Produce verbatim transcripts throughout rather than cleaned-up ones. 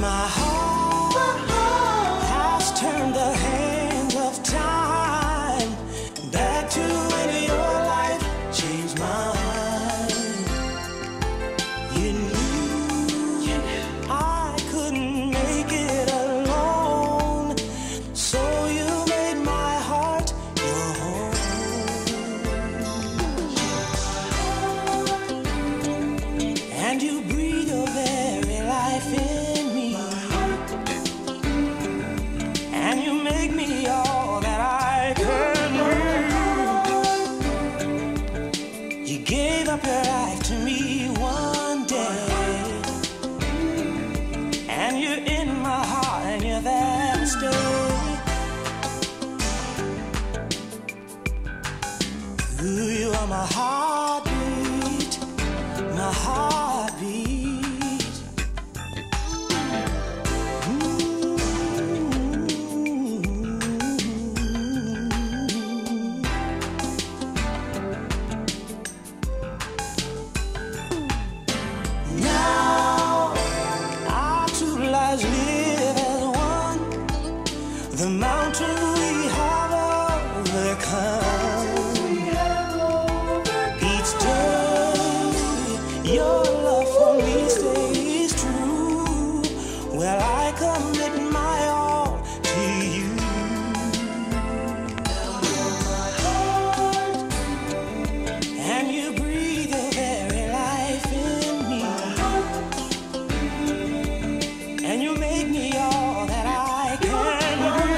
My heart has turned the hands of time back to when your life changed mine. You knew I couldn't make it alone, so you made my heart your home. And you breathe your very life in me, and you make me all that I can be. You gave up your life to me one day, and you're in my heart, and you're there to stay. Ooh, you are my heartbeat, my heartbeat. Now our two lives live as one. The mountain we have overcome. Each day your love for me stays true. Well, I commit my all to you. And you breathe your very life in me, and you make me all that I can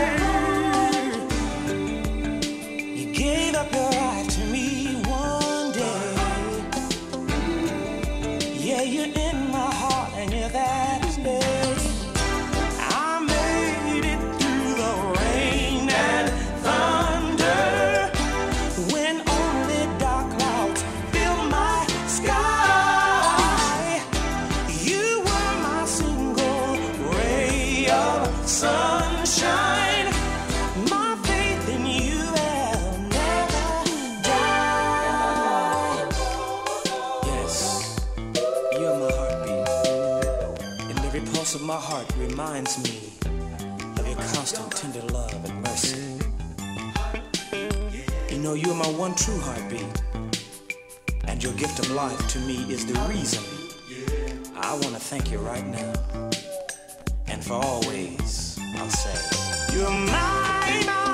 be. You gave up your life to me one day. Yeah, you're in my heart, and you're there to stay. I made it through the rain and thunder, when only dark clouds filled my sky. You were my single ray of sunshine. My faith in you will never die. Yes, you're my heartbeat, and every pulse of my heart reminds me of your constant tender love and mercy. You know, you're my one true heartbeat, and your gift of life to me is the reason I want to thank you right now, and for always I'll say, you're mine.